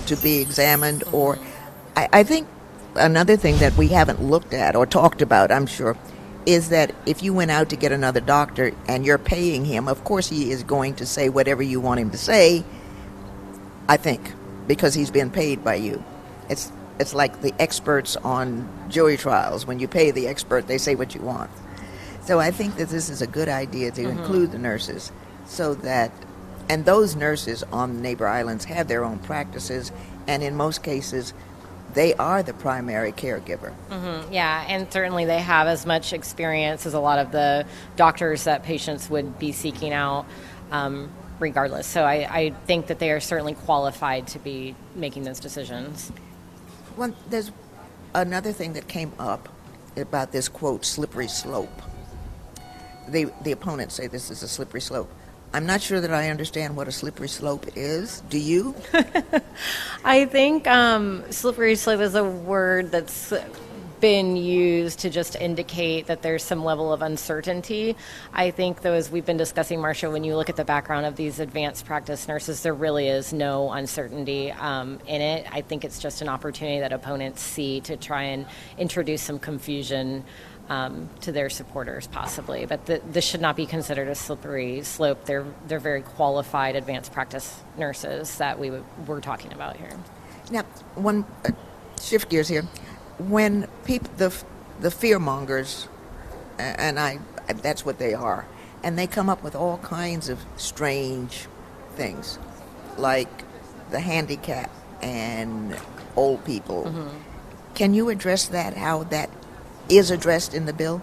to be examined. Or I think another thing that we haven't looked at or talked about, I'm sure, is that if you went out to get another doctor and you're paying him, of course he is going to say whatever you want him to say, I think, because he's been paid by you. It's like the experts on jury trials. When you pay the expert, they say what you want. So I think that this is a good idea to include the nurses, so that, and those nurses on the neighbor islands have their own practices, and in most cases, they are the primary caregiver. Yeah, and certainly they have as much experience as a lot of the doctors that patients would be seeking out, regardless. So I think that they are certainly qualified to be making those decisions. Well, there's another thing that came up about this, quote, slippery slope. The opponents say this is a slippery slope. I'm not sure that I understand what a slippery slope is. Do you? I think slippery slope is a word that's been used to just indicate that there's some level of uncertainty. I think, though, as we've been discussing, Marsha, when you look at the background of these advanced practice nurses, there really is no uncertainty in it. I think it's just an opportunity that opponents see to try and introduce some confusion to their supporters, possibly. But this should not be considered a slippery slope. They're very qualified advanced practice nurses that we're talking about here. Now, one shift gears here. When people, the fear mongers, and that's what they are, and they come up with all kinds of strange things, like the handicap and old people. Can you address that? How that is addressed in the bill?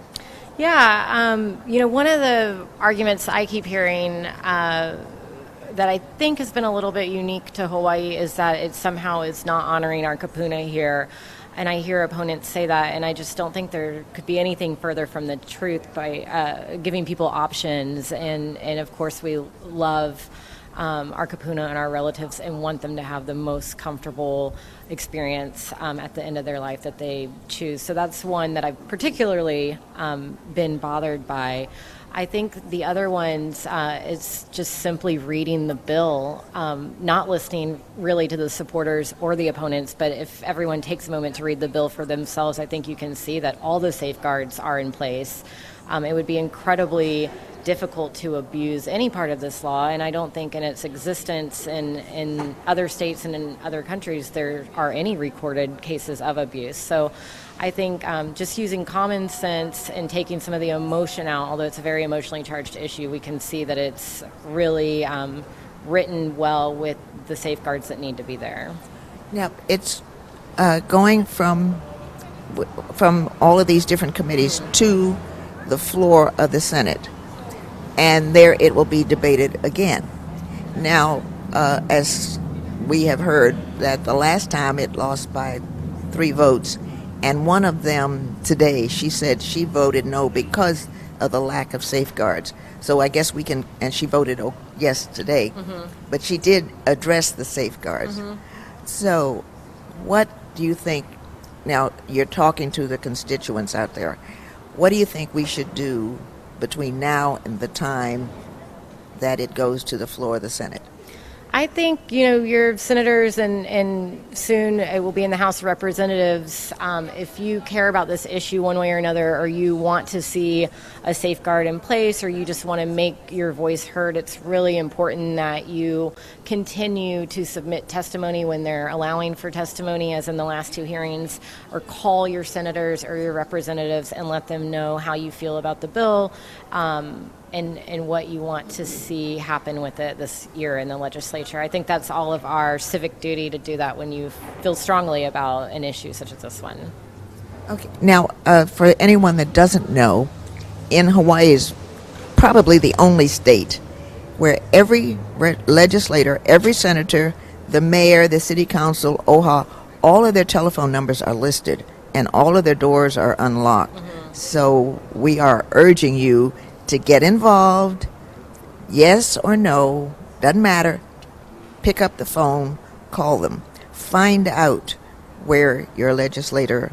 Yeah, one of the arguments I keep hearing that I think has been a little bit unique to Hawaii is that it somehow is not honoring our kupuna here. And I hear opponents say that, and I just don't think there could be anything further from the truth by giving people options. And of course, we love our kupuna and our relatives and want them to have the most comfortable experience at the end of their life that they choose. So that's one that I've particularly been bothered by. I think the other ones is just simply reading the bill, not listening really to the supporters or the opponents, but if everyone takes a moment to read the bill for themselves, I think you can see that all the safeguards are in place. It would be incredibly difficult to abuse any part of this law, and I don't think in its existence in other states and in other countries there are any recorded cases of abuse. So I think just using common sense and taking some of the emotion out, although it's a very emotionally charged issue, we can see that it's really written well with the safeguards that need to be there. Now, it's going from all of these different committees to the floor of the Senate, and there it will be debated again. Now, as we have heard, that the last time it lost by 3 votes, and one of them today, she said she voted no because of the lack of safeguards. So I guess we can, and she voted yes today, but she did address the safeguards. So what do you think, now you're talking to the constituents out there, what do you think we should do between now and the time that it goes to the floor of the Senate? I think, your senators and soon it will be in the House of Representatives. If you care about this issue one way or another, or you want to see a safeguard in place, or you just want to make your voice heard, it's really important that you continue to submit testimony when they're allowing for testimony, as in the last 2 hearings, or call your senators or your representatives and let them know how you feel about the bill. And what you want to see happen with it this year in the legislature. I think that's all of our civic duty to do that when you feel strongly about an issue such as this one. Okay. Now, for anyone that doesn't know, in Hawaii is probably the only state where every legislator, every senator, the mayor, the city council, OHA, all of their telephone numbers are listed and all of their doors are unlocked. So we are urging you to get involved, yes or no, doesn't matter. Pick up the phone, call them, find out who your legislator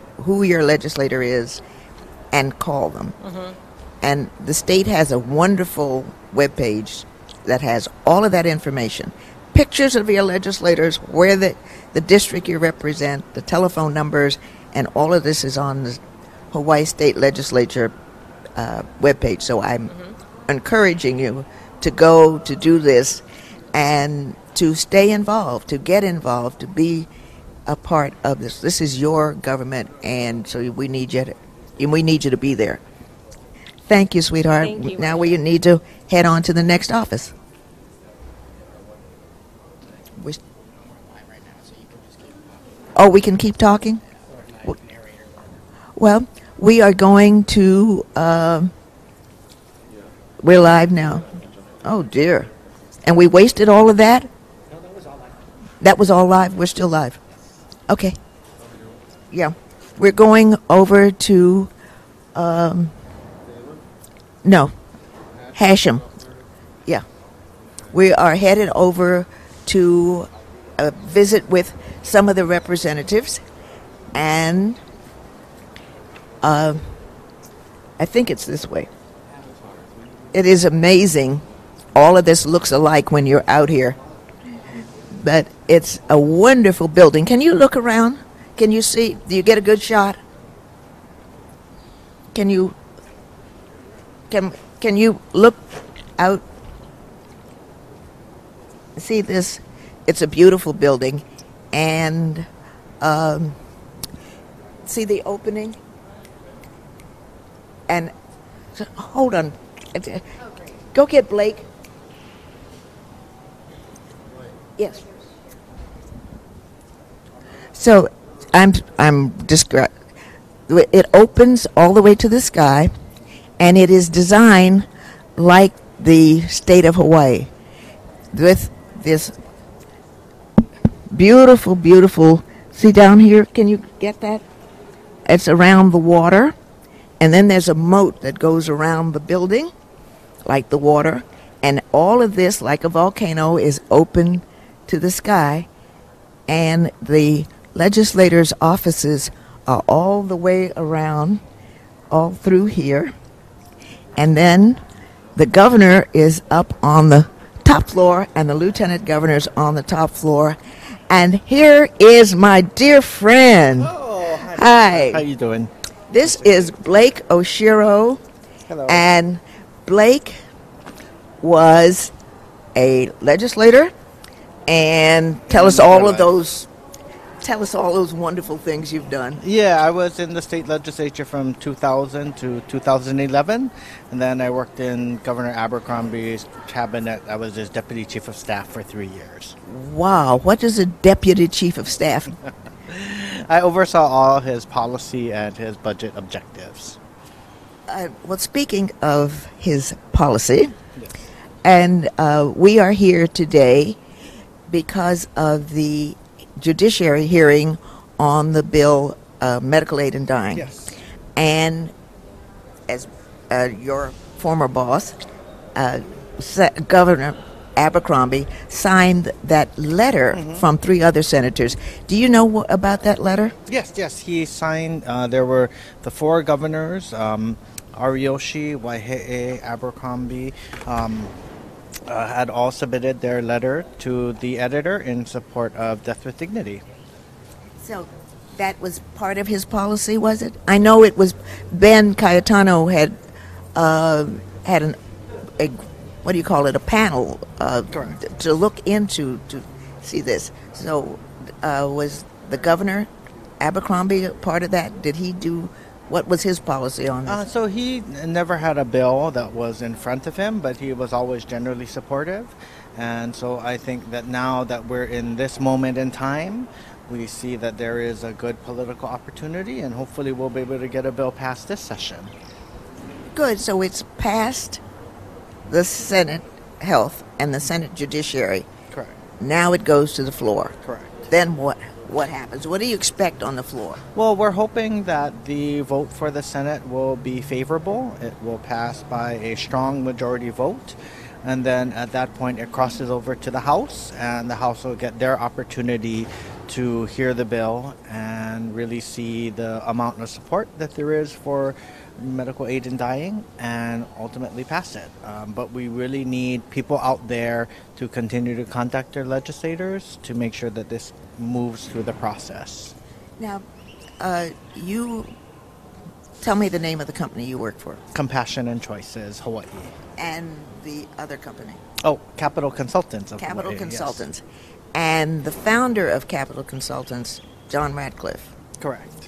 is, and call them. And the state has a wonderful webpage that has all of that information. pictures of your legislators, where the district you represent, the telephone numbers, and all of this is on the Hawaii State Legislature webpage. So I'm encouraging you to go to do this and to stay involved, to get involved, to be a part of this. This is your government, and so we need you to be there. Thank you, sweetheart. Thank you, now Marsha. we need to head on to the next office. We can keep talking? Well, we are going to, we're live now. Oh, dear. And we wasted all of that? No, that was all live. That was all live? We're still live. Okay. Yeah. We're going over to, no, Hashem. Yeah. We are headed over to a visit with some of the representatives, and I think it's this way. It is amazing. All of this looks alike when you're out here, but it's a wonderful building. Can you look around? Can you see? Do you get a good shot? Can you look out? See this? It's a beautiful building, and see the opening? And hold on. Go get Blake. Yes. So I'm describing. It opens all the way to the sky, and it is designed like the state of Hawaii, with this beautiful, beautiful. See down here? Can you get that? It's around the water, and then there's a moat that goes around the building, like the water, and all of this, like a volcano, is open to the sky, and the legislators' offices are all the way around, all through here, and then the governor is up on the top floor, and the lieutenant governor's on the top floor, and here is my dear friend. Oh, hi. How you doing? This is Blake Oshiro, Hello. and Blake was a legislator, and tell us all those wonderful things you've done. Yeah, I was in the state legislature from 2000 to 2011, and then I worked in Governor Abercrombie's cabinet. I was his deputy chief of staff for 3 years. Wow, what is a deputy chief of staff? I oversaw all his policy and his budget objectives. Well, speaking of his policy, and we are here today because of the judiciary hearing on the bill medical aid and dying. Yes. And as your former boss, Governor Abercrombie, signed that letter from 3 other senators. Do you know about that letter? Yes, he signed. There were the 4 governors, Ariyoshi, Waihe'e, Abercrombie, had all submitted their letter to the editor in support of death with dignity. So that was part of his policy, was it? I know it was. Ben Cayetano had a what do you call it? A panel to look into to see this. So was the governor Abercrombie a part of that? Did he do? What was his policy on this? So he never had a bill that was in front of him, but he was always generally supportive. And so I think that now that we're in this moment in time, we see that there is a good political opportunity, and hopefully we'll be able to get a bill passed this session. Good. So it's passed the Senate Health and the Senate Judiciary. Correct. Now it goes to the floor. Correct. Then what? What happens? What do you expect on the floor? Well, we're hoping that the vote for the Senate will be favorable. It will pass by a strong majority vote. And then at that point, it crosses over to the House, and the House will get their opportunity to hear the bill and really see the amount of support that there is for medical aid in dying and ultimately pass it. But we really need people out there to continue to contact their legislators to make sure that this moves through the process. Now, you tell me the name of the company you work for. Compassion and Choices, Hawaii. And the other company? Oh, Capital Consultants of Capital Hawaii, Consultants. Yes. And the founder of Capital Consultants, John Radcliffe, Correct.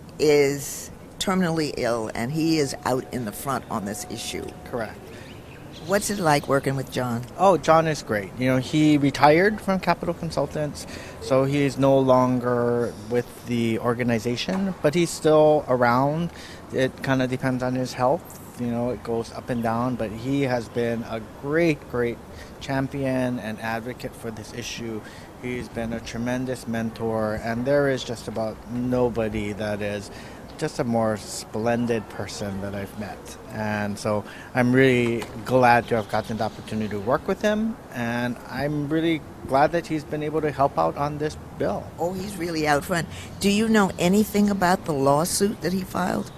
is terminally ill, and he is out in the front on this issue. Correct. What's it like working with John? Oh, John is great. You know, he retired from Capital Consultants, so he is no longer with the organization, but he's still around. It kind of depends on his health. You know, it goes up and down, but he has been a great champion and advocate for this issue. He's been a tremendous mentor, and there is just about nobody that is just a more splendid person that I've met. And so I'm really glad to have gotten the opportunity to work with him, and I'm really glad that he's been able to help out on this bill. Oh, he's really out front. Do you know anything about the lawsuit that he filed?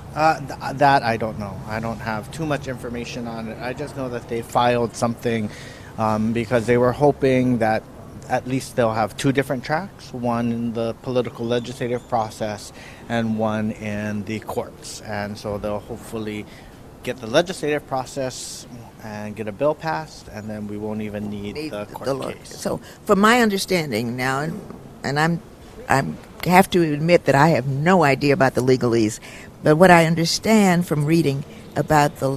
That I don't know. I don't have too much information on it. I just know that they filed something because they were hoping that at least they'll have two different tracks, one in the political legislative process and one in the courts. And so they'll hopefully get the legislative process and get a bill passed, and then we won't even need the court case. So from my understanding now, and I have to admit that I have no idea about the legalese, but what I understand from reading about the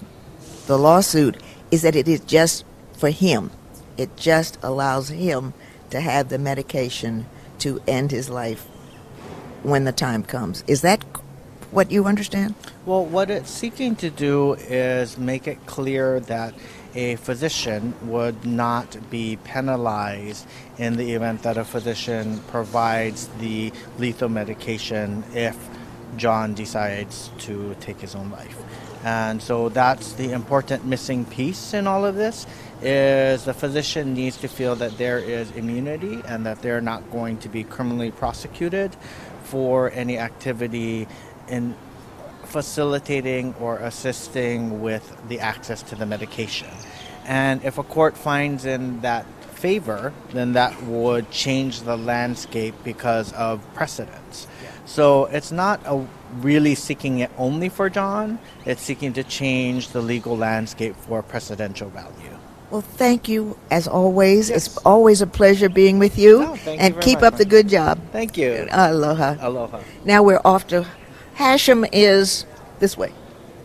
lawsuit is that it is just for him. It just allows him to have the medication to end his life when the time comes. Is that what you understand? Well, what it's seeking to do is make it clear that a physician would not be penalized in the event that a physician provides the lethal medication if John decides to take his own life. And so that's the important missing piece in all of this, is the physician needs to feel that there is immunity and that they're not going to be criminally prosecuted for any activity in facilitating or assisting with the access to the medication. And if a court finds in that favor, then that would change the landscape because of precedents. So it's not really seeking it only for John, it's seeking to change the legal landscape for precedential value. Well, thank you, as always. Yes. It's always a pleasure being with you. Oh, thank you and very keep much, up the Marsha. good job. Thank you. Aloha. Aloha. Now we're off to Hashem is this way.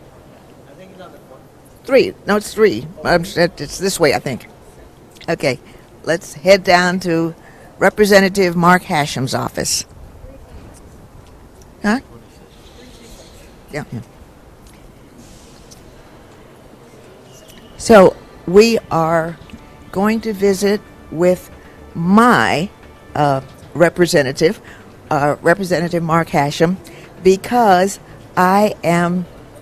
I think it's on the phone. 3. No, it's 3. It's this way, I think. Okay, let's head down to Representative Mark Hashem's office. Huh? Yeah. So we are going to visit with my representative, Representative Mark Hashem, because I am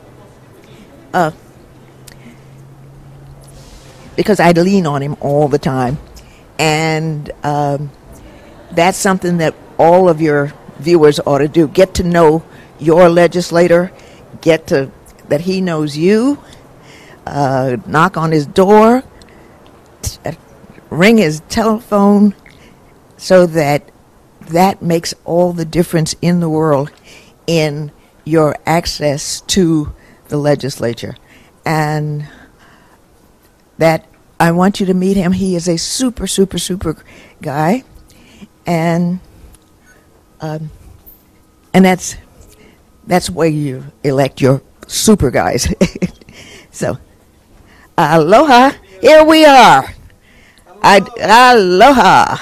because I lean on him all the time, and that's something that all of your viewers ought to do. Get to know your legislator, that he knows you, knock on his door, ring his telephone, so that makes all the difference in the world in your access to the legislature. And that I want you to meet him. He is a super, super, super guy, and that's where you elect your super guys. So, aloha. Here we are. Aloha.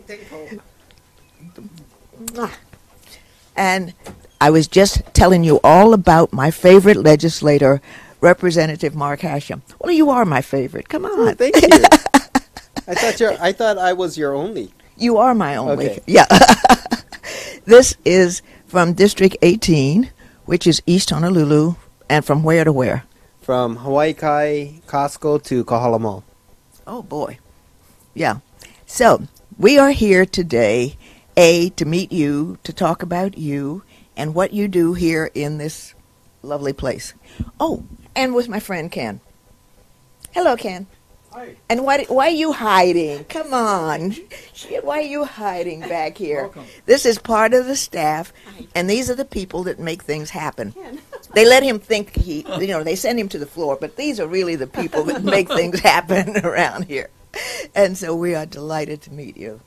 And I was just telling you all about my favorite legislator, Representative Mark Hashem. Well, you are my favorite. Come on. Oh, thank you. I thought I was your only. You are my only. Okay. Yeah. This is from District 18, which is East Honolulu, and from where to where? From Hawaii Kai, Costco to Kahala Mall. Oh, boy. Yeah. So, we are here today, to meet you, to talk about you and what you do here in this lovely place. Oh, and with my friend Ken. Hello, Ken. Hi. And why are you hiding? Come on. Shit, why are you hiding back here? Welcome. This is part of the staff, and these are the people that make things happen. They let him think they send him to the floor, but these are really the people that make things happen around here. And so we are delighted to meet you.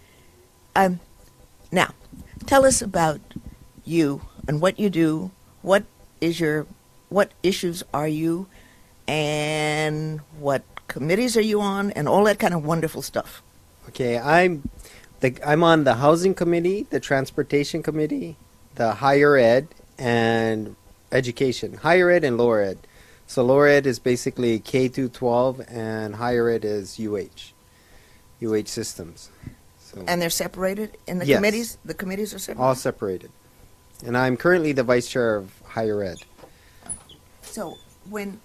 Now, tell us about you and what you do. What issues are you, and what committees are you on, and all that kind of wonderful stuff. Okay, I'm on the housing committee, the transportation committee, the higher ed, and education. Higher ed and lower ed. So lower ed is basically K through 12, and higher ed is UH systems. So And they're separated in the Yes. committees? The committees are separated? all separated. And I'm currently the vice chair of higher ed. So when,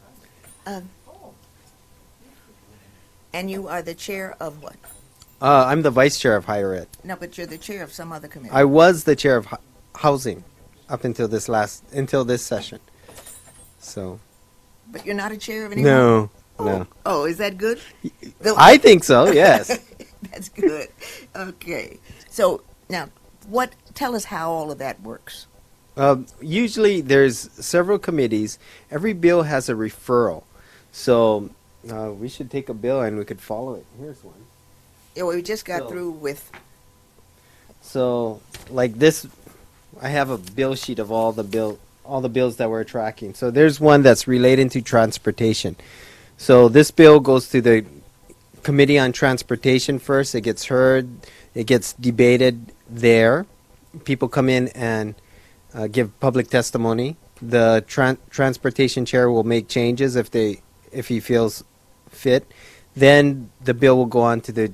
and you are the chair of what? I'm the vice chair of higher ed. No, but you're the chair of some other committee. I was the chair of housing up until this session. So But you're not a chair of anyone? no. Oh, is that good? I think so, yes. That's good. Okay. So now, tell us how all of that works. Usually there's several committees. Every bill has a referral. So we should take a bill and we could follow it. Here's one. Yeah, well, we just got So- through with, So like this, I have a bill sheet of all the bills that we're tracking. So there's one that's related to transportation. So this bill goes to the Committee on Transportation first. It gets heard. It gets debated there. People come in and give public testimony. The transportation chair will make changes if he feels fit. Then the bill will go on to the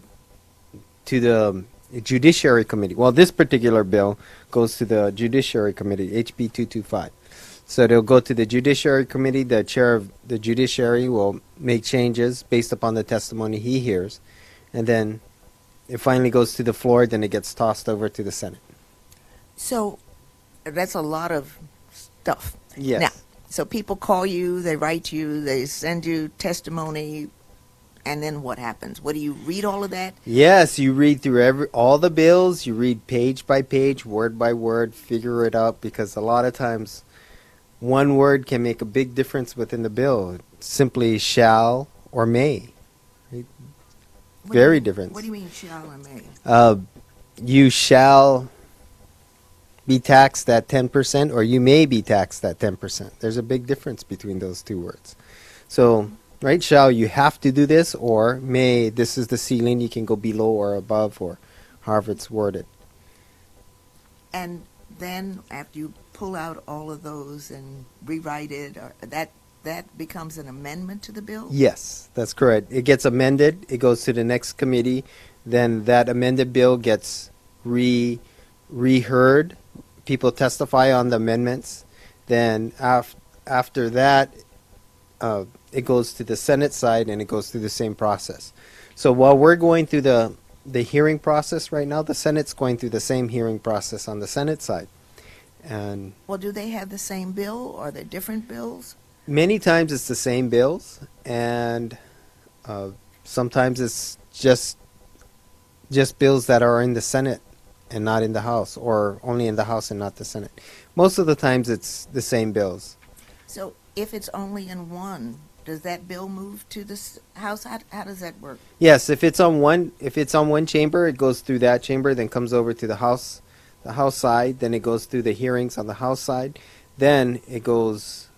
Judiciary Committee. Well, this particular bill goes to the Judiciary Committee, HB 225. So they'll go to the Judiciary Committee. The chair of the Judiciary will make changes based upon the testimony he hears. And then it finally goes to the floor, then it gets tossed over to the Senate. so that's a lot of stuff. Yes. Now, so people call you, they write you, they send you testimony, and then what happens? What do you read all of that? Yes, you read through all the bills. You read page by page, word by word, figure it out, because a lot of times one word can make a big difference within the bill. Simply shall or may. Very different. What do you mean shall or may? You shall be taxed at 10%, or you may be taxed at 10%. There's a big difference between those two words. So, right, shall, you have to do this, or may, this is the ceiling, you can go below or above, or however it's worded. And then after you pull out all of those and rewrite it, or that becomes an amendment to the bill? Yes, that's correct. It gets amended, it goes to the next committee, then that amended bill gets reheard. People testify on the amendments. Then after that, it goes to the Senate side, and it goes through the same process. So while we're going through the hearing process right now, the Senate's going through the same hearing process on the Senate side. And Well, do they have the same bill, or are they different bills? many times it's the same bills, and sometimes it's just bills that are in the Senate and not in the House, or only in the House and not the Senate. Most of the times it's the same bills. So if it's only in one, does that bill move to the House? How does that work? Yes, if it's on one chamber, it goes through that chamber, then comes over to the House side, then it goes through the hearings on the House side, then it goes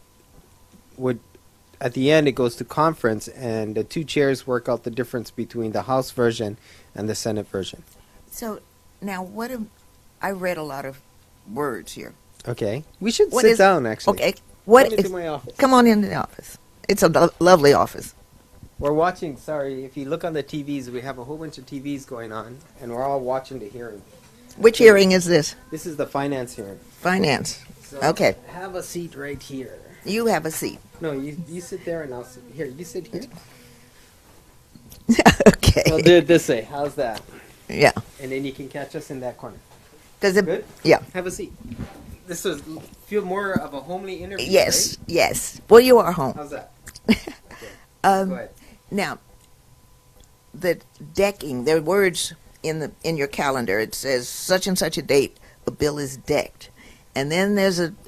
at the end it goes to conference, and the two chairs work out the difference between the House version and the Senate version. So now I read a lot of words here. Okay, we should What sit is- down actually. Okay, Come into my office. Come on into the office. It's a lovely office. We're watching. Sorry, if you look on the TVs, we have a whole bunch of TVs going on, and we're all watching the hearing. Which hearing is this? This is the finance hearing. Finance. So Okay. have a seat right here. You have a seat. No, you sit there, and I'll sit here. You sit here. Okay. We'll do it this way. How's that? Yeah. And then you can catch us in that corner. Does it? Good? Yeah. Have a seat. This was feel more of a homely interview. Yes. Right? Yes. Well, you are home. How's that? Okay. Go ahead. Now, the decking. There are words in your calendar. It says such and such a date. A bill is decked, and then there's a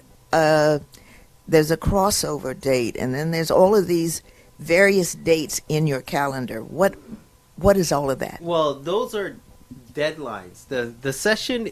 crossover date, and then there's all of these various dates in your calendar. What is all of that? Well, those are deadlines. The session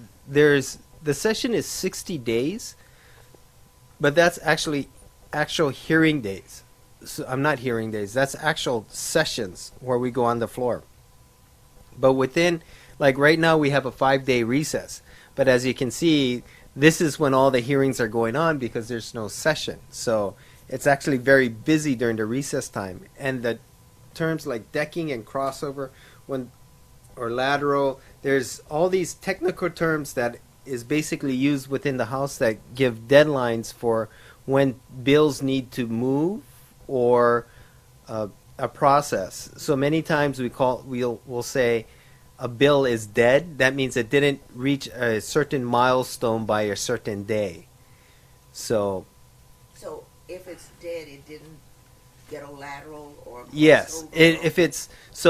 is 60 days, but that's actually actual hearing days. So I'm not hearing days. That's actual sessions where we go on the floor. But within, like right now, we have a 5-day recess. But as you can see, this is when all the hearings are going on because there's no session. So it's actually very busy during the recess time. And the terms like decking and crossover or lateral, there's all these technical terms that is basically used within the House that give deadlines for when bills need to move or a process. So many times we'll say a bill is dead. That means it didn't reach a certain milestone by a certain day. So if it's dead, it didn't get a lateral or yes, if it's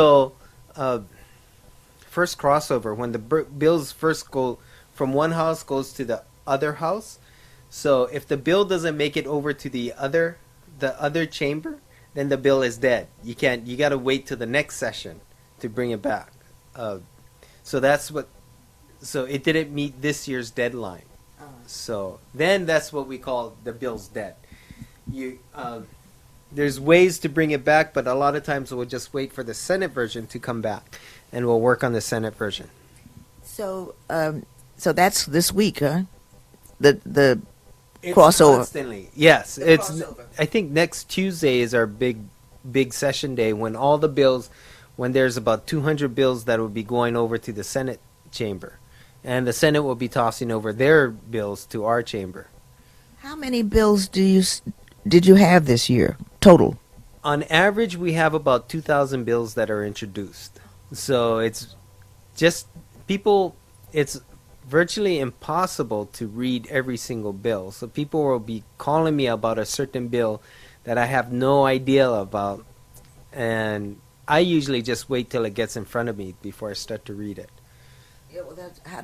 first crossover when the bills first go from one house goes to the other house. So if the bill doesn't make it over to the other chamber, then the bill is dead. You got to wait till the next session to bring it back. So it didn't meet this year's deadline. So then that's what we call the bill's dead. There's ways to bring it back, but a lot of times we'll just wait for the Senate version to come back, and we'll work on the Senate version. So that's this week, huh? The It's crossover. Constantly, yes. The crossover. I think next Tuesday is our big session day when all the bills, when there's about 200 bills that will be going over to the Senate chamber, and the Senate will be tossing over their bills to our chamber. How many bills did you have this year total? On average, we have about 2,000 bills that are introduced. So it's just it's virtually impossible to read every single bill. So people will be calling me about a certain bill that I have no idea about, and I usually just wait till it gets in front of me before I start to read it. Yeah, well,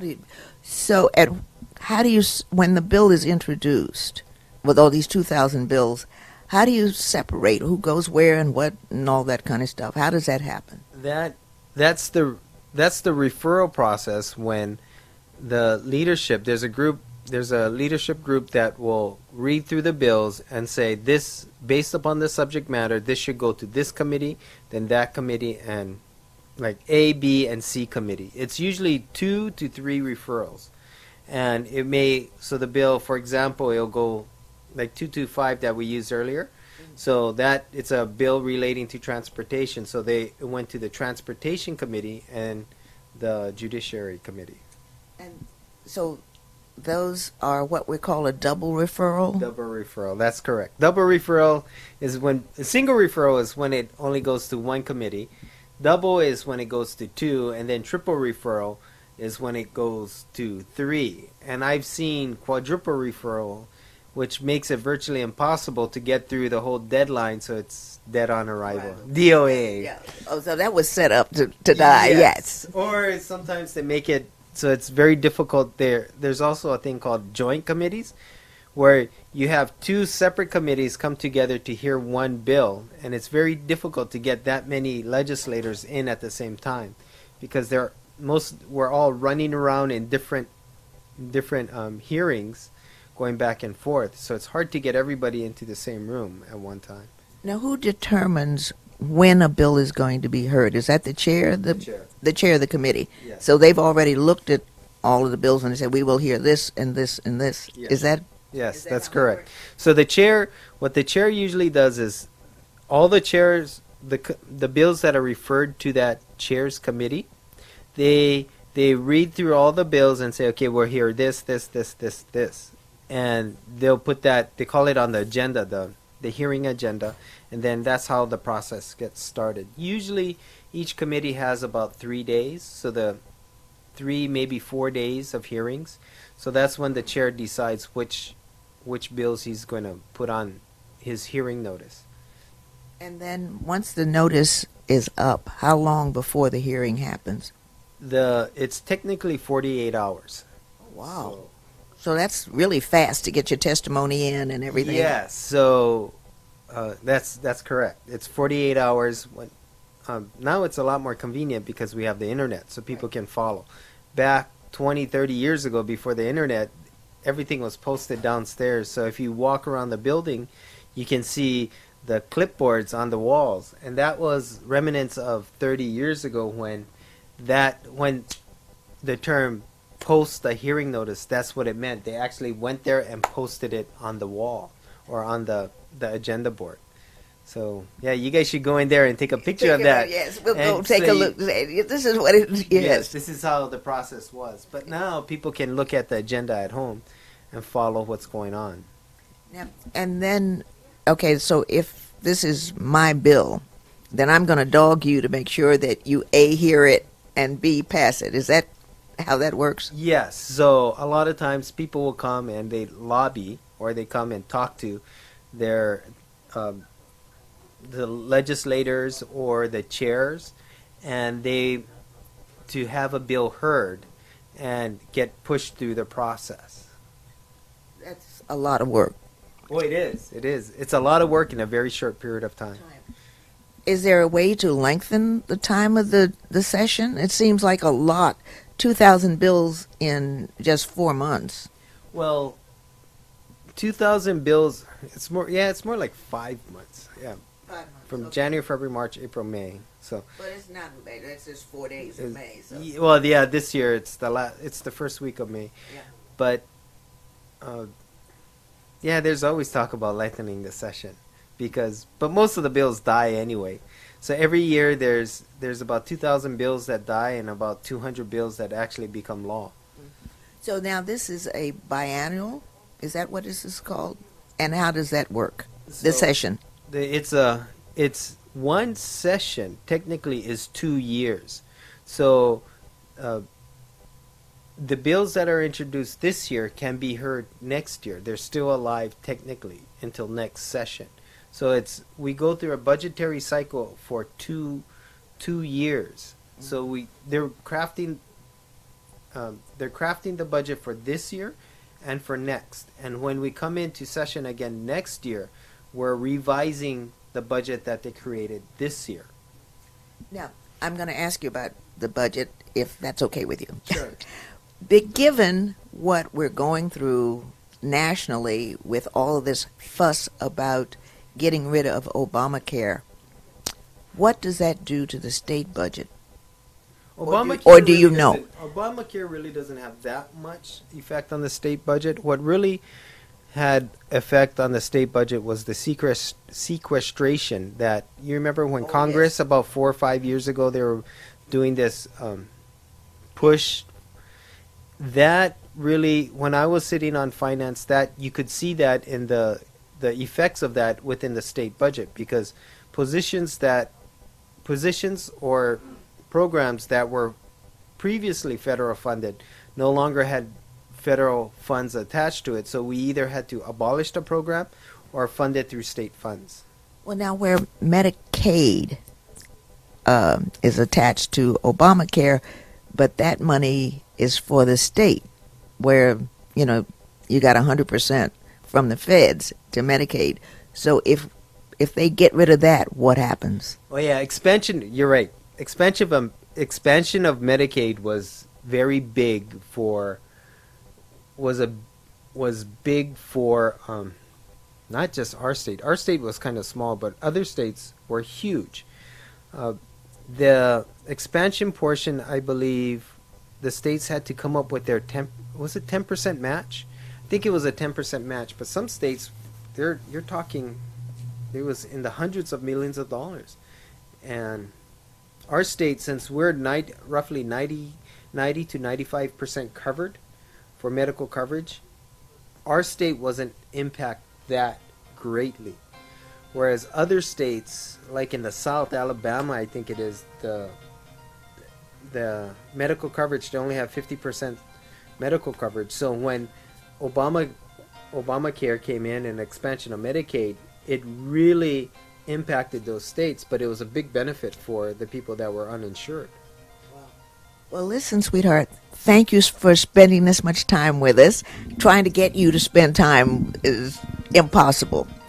when the bill is introduced with all these 2,000 bills, how do you separate who goes where and what and all that kind of stuff? How does that happen? That's the referral process when the leadership, there's a leadership group that will read through the bills and say, this, based upon the subject matter, this should go to this committee, then that committee, and like A, B, and C committee. It's usually 2 to 3 referrals. And so the bill, for example, it'll go like 225 that we used earlier. So that it's a bill relating to transportation. So it went to the Transportation Committee and the Judiciary Committee. And so those are what we call a double referral? Double referral, that's correct. Double referral is a single referral is when it only goes to one committee. Double is when it goes to 2, and then triple referral is when it goes to 3. And I've seen quadruple referral, which makes it virtually impossible to get through the whole deadline, so it's dead on arrival. DOA. Yeah. Oh, so that was set up to die, yes. Or sometimes they make it so it's very difficult there. There's also a thing called joint committees, where you have 2 separate committees come together to hear one bill, and it's very difficult to get that many legislators in at the same time, because we're all running around in different hearings, going back and forth. So it's hard to get everybody into the same room at one time. Now, who determines when a bill is going to be heard? Is that the chair? The chair of the committee. Yes. So they've already looked at all of the bills and they said, we will hear this and this and this. Yes. Is that? Yes, Is that that's how it correct. works? So what the chair usually does is all the chairs, the bills that are referred to that chair's committee, they read through all the bills and say, okay, we'll hear this, and they'll put that, they call it on the agenda, the hearing agenda, and then that's how the process gets started. Usually, each committee has about 3 days, so the 3, maybe 4 days of hearings. So that's when the chair decides which bills he's going to put on his hearing notice. And then once the notice is up, how long before the hearing happens? It's technically 48 hours. Wow. So that's really fast to get your testimony in and everything. Yes, so that's correct. It's 48 hours. Now it's a lot more convenient because we have the internet, so people can follow. Back 20, 30 years ago, before the internet, everything was posted downstairs. So if you walk around the building, you can see the clipboards on the walls. And that was remnants of 30 years ago when the term post a hearing notice, that's what it meant. They actually went there and posted it on the wall or on the agenda board. So, yeah, you guys should go in there and take a picture of that. Yes, we'll go take a look. This is what it is. Yes, this is how the process was. But now people can look at the agenda at home and follow what's going on. Yeah. And then, okay, so if this is my bill, then I'm going to dog you to make sure that you A, hear it, and B, pass it. Is that how that works? Yes. So a lot of times people will come and they lobby or they come and talk to their the legislators or the chairs, and to have a bill heard and get pushed through the process. That's a lot of work. Oh, it is. It is. It's a lot of work in a very short period of time. Is there a way to lengthen the time of the session? It seems like a lot. 2,000 bills in just 4 months. Well, 2,000 bills, it's more like 5 months. Yeah. 5 months. From Okay. January, February, March, April, May. So. But it's not May. That's just 4 days in May. So. Well, yeah, this year it's the first week of May. Yeah. But yeah, there's always talk about lengthening the session but most of the bills die anyway. So every year there's about 2,000 bills that die and about 200 bills that actually become law. So now this is a biannual. Is that what this is called? And how does that work? The session. It's one session technically is 2 years. So the bills that are introduced this year can be heard next year. They're still alive technically until next session. So we go through a budgetary cycle for two years. So they're crafting the budget for this year and for next. And when we come into session again next year, we're revising the budget that they created this year. Now, I'm going to ask you about the budget, if that's okay with you. Sure. But given what we're going through nationally with all of this fuss about getting rid of Obamacare, what does that do to the state budget? Or do you know? Obamacare really doesn't have that much effect on the state budget. What really had effect on the state budget was the sequestration that, you remember when Congress, yes, about 4 or 5 years ago, they were doing this push. That really, when I was sitting on finance, that you could see that in the effects of that within the state budget, because positions or programs that were previously federal funded no longer had federal funds attached to it. So we either had to abolish the program or fund it through state funds. Well, now where Medicaid is attached to Obamacare, but that money is for the state, where, you got 100% from the feds to Medicaid. So if they get rid of that, what happens? Oh yeah, expansion. You're right. Expansion of Medicaid was very big for not just our state. Our state was kind of small, but other states were huge. The expansion portion, I believe, the states had to come up with their 10% match? I think it was a 10% match, but some states, you're talking, it was in the hundreds of millions of dollars. And our state, since we're roughly 90 to 95% covered for medical coverage, our state wasn't impacted that greatly. Whereas other states, like in the South, Alabama, I think it is, the medical coverage, they only have 50% medical coverage. So when Obamacare came in and expansion of Medicaid, it really impacted those states, but it was a big benefit for the people that were uninsured. Well, listen, sweetheart, thank you for spending this much time with us. Trying to get you to spend time is impossible.